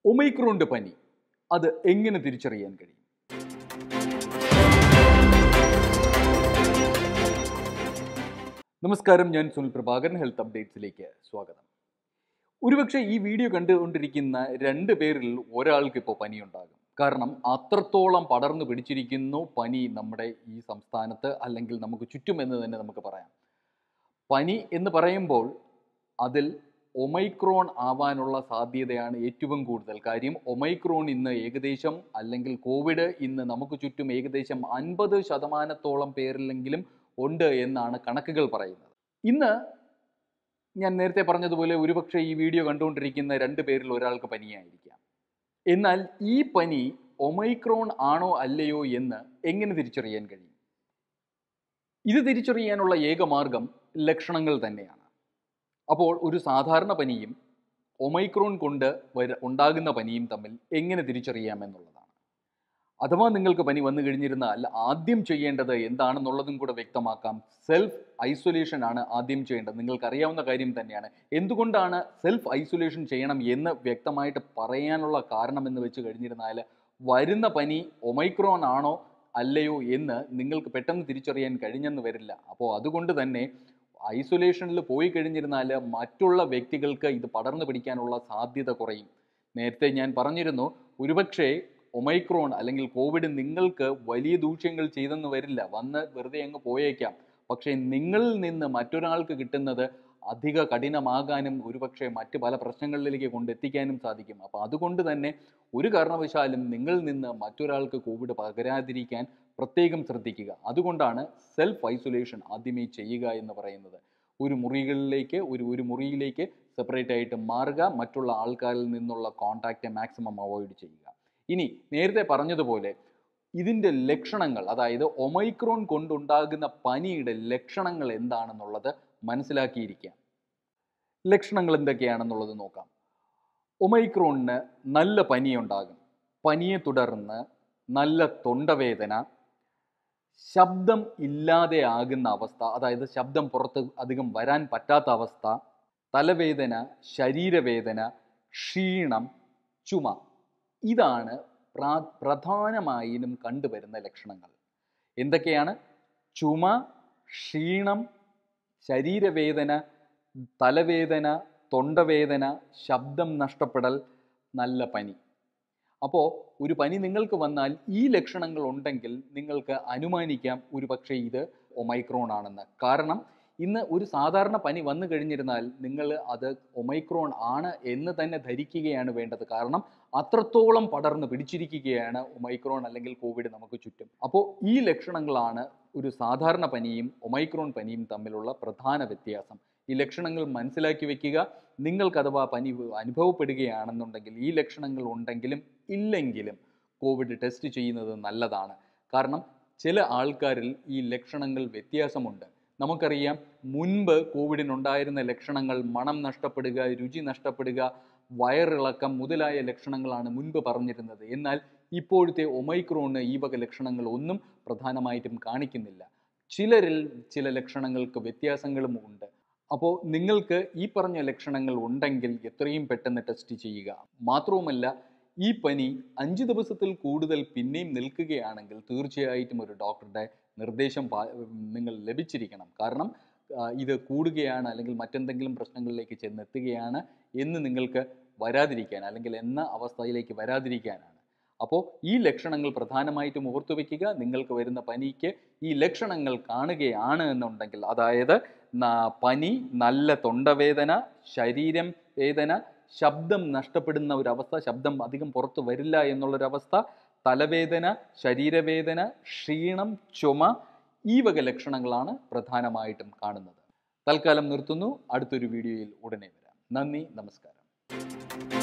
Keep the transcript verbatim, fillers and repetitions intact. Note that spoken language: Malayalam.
ഒമൈക്രോണിന്റെ പനി അത് എങ്ങനെ തിരിച്ചറിയാൻ കഴിയും? നമസ്കാരം, ഞാൻ സുനിൽ പ്രഭാകരൻ. ഹെൽത്ത് അപ്ഡേറ്റ്സിലേക്ക് സ്വാഗതം. ഒരുപക്ഷെ ഈ വീഡിയോ കണ്ടുകൊണ്ടിരിക്കുന്ന രണ്ട് പേരിൽ ഒരാൾക്ക് ഇപ്പോൾ പനിയുണ്ടാകും. കാരണം അത്രത്തോളം പടർന്നു പിടിച്ചിരിക്കുന്നു പനി നമ്മുടെ ഈ സംസ്ഥാനത്ത്, അല്ലെങ്കിൽ നമുക്ക് ചുറ്റും എന്ന് തന്നെ നമുക്ക് പറയാം. പനി എന്ന് പറയുമ്പോൾ അതിൽ ഒമൈക്രോൺ ആവാനുള്ള സാധ്യതയാണ് ഏറ്റവും കൂടുതൽ. കാര്യം ഒമൈക്രോൺ ഇന്ന് ഏകദേശം, അല്ലെങ്കിൽ കോവിഡ് ഇന്ന് നമുക്ക് ചുറ്റും ഏകദേശം അൻപത് ശതമാനത്തോളം പേരിലെങ്കിലും ഉണ്ട് എന്നാണ് കണക്കുകൾ പറയുന്നത്. ഇന്ന് ഞാൻ നേരത്തെ പറഞ്ഞതുപോലെ ഒരുപക്ഷെ ഈ വീഡിയോ കണ്ടുകൊണ്ടിരിക്കുന്ന രണ്ട് പേരിൽ ഒരാൾക്ക് പനിയായിരിക്കാം. എന്നാൽ ഈ പനി ഒമൈക്രോൺ ആണോ അല്ലയോ എന്ന് എങ്ങനെ തിരിച്ചറിയാൻ കഴിയും? ഇത് തിരിച്ചറിയാനുള്ള ഏക മാർഗം ലക്ഷണങ്ങൾ തന്നെയാണ്. അപ്പോൾ ഒരു സാധാരണ പനിയും ഒമൈക്രോൺ കൊണ്ട് വര ഉണ്ടാകുന്ന പനിയും തമ്മിൽ എങ്ങനെ തിരിച്ചറിയാമെന്നുള്ളതാണ്. അഥവാ നിങ്ങൾക്ക് പനി വന്നു കഴിഞ്ഞിരുന്നാൽ ആദ്യം ചെയ്യേണ്ടത് എന്താണെന്നുള്ളതും കൂടെ വ്യക്തമാക്കാം. സെൽഫ് ഐസൊലേഷൻ ആണ് ആദ്യം ചെയ്യേണ്ടത്. നിങ്ങൾക്കറിയാവുന്ന കാര്യം തന്നെയാണ്. എന്തുകൊണ്ടാണ് സെൽഫ് ഐസൊലേഷൻ ചെയ്യണം എന്ന് വ്യക്തമായിട്ട് പറയാനുള്ള കാരണം എന്ന് വെച്ച് കഴിഞ്ഞിരുന്നാൽ, വരുന്ന പനി ഒമൈക്രോൺ ആണോ അല്ലയോ എന്ന് നിങ്ങൾക്ക് പെട്ടെന്ന് തിരിച്ചറിയാൻ കഴിഞ്ഞെന്ന് വരില്ല. അപ്പോൾ അതുകൊണ്ട് തന്നെ ഐസൊലേഷനിൽ പോയി കഴിഞ്ഞിരുന്നാൽ മറ്റുള്ള വ്യക്തികൾക്ക് ഇത് പടർന്നു പിടിക്കാനുള്ള സാധ്യത കുറയും. നേരത്തെ ഞാൻ പറഞ്ഞിരുന്നു, ഒരുപക്ഷെ ഒമൈക്രോൺ അല്ലെങ്കിൽ കോവിഡ് നിങ്ങൾക്ക് വലിയ ദൂഷ്യങ്ങൾ ചെയ്തെന്ന് വരില്ല, വന്ന് വെറുതെ അങ്ങ് പോയേക്കാം. പക്ഷേ നിങ്ങളിൽ നിന്ന് മറ്റൊരാൾക്ക് കിട്ടുന്നത് അധിക കഠിനമാകാനും ഒരുപക്ഷെ മറ്റ് പല പ്രശ്നങ്ങളിലേക്ക് കൊണ്ടെത്തിക്കാനും സാധിക്കും. അപ്പോൾ അതുകൊണ്ട് തന്നെ ഒരു കാരണവശാലും നിങ്ങളിൽ നിന്ന് മറ്റൊരാൾക്ക് കോവിഡ് പകരാതിരിക്കാൻ പ്രത്യേകം ശ്രദ്ധിക്കുക. അതുകൊണ്ടാണ് സെൽഫ് ഐസൊലേഷൻ ആദ്യമേ ചെയ്യുക എന്ന് പറയുന്നത്. ഒരു മുറികളിലേക്ക് ഒരു ഒരു മുറിയിലേക്ക് സെപ്പറേറ്റ് ആയിട്ട് മാറുക, മറ്റുള്ള ആൾക്കാരിൽ നിന്നുള്ള കോൺടാക്റ്റ് മാക്സിമം അവോയ്ഡ് ചെയ്യുക. ഇനി നേരത്തെ പറഞ്ഞതുപോലെ ഇതിൻ്റെ ലക്ഷണങ്ങൾ, അതായത് ഒമൈക്രോൺ കൊണ്ടുണ്ടാകുന്ന പനിയുടെ ലക്ഷണങ്ങൾ എന്താണെന്നുള്ളത് മനസ്സിലാക്കിയിരിക്കാം. ലക്ഷണങ്ങൾ എന്തൊക്കെയാണെന്നുള്ളത് നോക്കാം. ഒമൈക്രോണിന് നല്ല പനിയുണ്ടാകും. പനിയെ തുടർന്ന് നല്ല തൊണ്ടവേദന, ശബ്ദം ഇല്ലാതെ ആകുന്ന അവസ്ഥ, അതായത് ശബ്ദം പുറത്ത് അധികം വരാൻ പറ്റാത്ത അവസ്ഥ, തലവേദന, ശരീരവേദന, ക്ഷീണം, ചുമ. ഇതാണ് പ്രാ പ്രധാനമായും കണ്ടുവരുന്ന ലക്ഷണങ്ങൾ. എന്തൊക്കെയാണ്? ചുമ, ക്ഷീണം, ശരീരവേദന, തലവേദന, തൊണ്ടവേദന, ശബ്ദം നഷ്ടപ്പെടൽ, നല്ല പനി. അപ്പോൾ ഒരു പനി നിങ്ങൾക്ക് വന്നാൽ ഈ ലക്ഷണങ്ങൾ ഉണ്ടെങ്കിൽ നിങ്ങൾക്ക് അനുമാനിക്കാം ഒരു പക്ഷേ ഇത് ഒമൈക്രോൺ ആണെന്ന്. കാരണം ഇന്ന് ഒരു സാധാരണ പനി വന്നു കഴിഞ്ഞിരുന്നാൽ നിങ്ങൾ അത് ഒമൈക്രോൺ ആണ് എന്ന് തന്നെ ധരിക്കുകയാണ് വേണ്ടത്. കാരണം അത്രത്തോളം പടർന്ന് പിടിച്ചിരിക്കുകയാണ് ഒമൈക്രോൺ അല്ലെങ്കിൽ കോവിഡ് നമുക്ക് ചുറ്റും. അപ്പോൾ ഈ ലക്ഷണങ്ങളാണ് ഒരു സാധാരണ പനിയും ഒമൈക്രോൺ പനിയും തമ്മിലുള്ള പ്രധാന വ്യത്യാസം. ഈ ലക്ഷണങ്ങൾ മനസ്സിലാക്കി വെക്കുക. നിങ്ങൾക്ക് അഥവാ പനി അനുഭവപ്പെടുകയാണെന്നുണ്ടെങ്കിൽ, ഈ ലക്ഷണങ്ങൾ ഉണ്ടെങ്കിലും ഇല്ലെങ്കിലും കോവിഡ് ടെസ്റ്റ് ചെയ്യുന്നത് നല്ലതാണ്. കാരണം ചില ആൾക്കാരിൽ ഈ ലക്ഷണങ്ങൾ വ്യത്യാസമുണ്ട്. നമുക്കറിയാം, മുൻപ് കോവിഡിനുണ്ടായിരുന്ന ലക്ഷണങ്ങൾ മണം നഷ്ടപ്പെടുക, രുചി നഷ്ടപ്പെടുക, വയറിളക്കം മുതലായ ലക്ഷണങ്ങളാണ് മുൻപ് പറഞ്ഞിരുന്നത്. എന്നാൽ ഇപ്പോഴത്തെ ഒമൈക്രോണിന് ഈ വക ലക്ഷണങ്ങൾ ഒന്നും പ്രധാനമായിട്ടും കാണിക്കുന്നില്ല. ചിലരിൽ ചില ലക്ഷണങ്ങൾക്ക് വ്യത്യാസങ്ങളും ഉണ്ട്. അപ്പോൾ നിങ്ങൾക്ക് ഈ പറഞ്ഞ ലക്ഷണങ്ങൾ ഉണ്ടെങ്കിൽ എത്രയും പെട്ടെന്ന് ടെസ്റ്റ് ചെയ്യുക. മാത്രവുമല്ല, ഈ പനി അഞ്ച് ദിവസത്തിൽ കൂടുതൽ പിന്നെയും നിൽക്കുകയാണെങ്കിൽ തീർച്ചയായിട്ടും ഒരു ഡോക്ടറുടെ നിർദ്ദേശം നിങ്ങൾ ലഭിച്ചിരിക്കണം. കാരണം ഇത് കൂടുകയാണ് അല്ലെങ്കിൽ മറ്റെന്തെങ്കിലും പ്രശ്നങ്ങളിലേക്ക് ചെന്നെത്തുകയാണ് എന്ന് നിങ്ങൾക്ക് വരാതിരിക്കാൻ, അല്ലെങ്കിൽ എന്ന അവസ്ഥയിലേക്ക് വരാതിരിക്കാനാണ്. അപ്പോൾ ഈ ലക്ഷണങ്ങൾ പ്രധാനമായിട്ടും ഓർത്തു വയ്ക്കുക. നിങ്ങൾക്ക് വരുന്ന പനിക്ക് ഈ ലക്ഷണങ്ങൾ കാണുകയാണ് എന്നുണ്ടെങ്കിൽ, അതായത് പനി, നല്ല തൊണ്ടവേദന, ശരീരം വേദന, ശബ്ദം നഷ്ടപ്പെടുന്ന ഒരവസ്ഥ, ശബ്ദം അധികം പുറത്തു വരില്ല എന്നുള്ളൊരവസ്ഥ, തലവേദന, ശരീരവേദന, ക്ഷീണം, ചുമ, ഈ വക ലക്ഷണങ്ങളാണ് പ്രധാനമായിട്ടും കാണുന്നത്. തൽക്കാലം നിർത്തുന്നു. അടുത്തൊരു വീഡിയോയിൽ ഉടനെ വരാം. നന്ദി, നമസ്കാരം.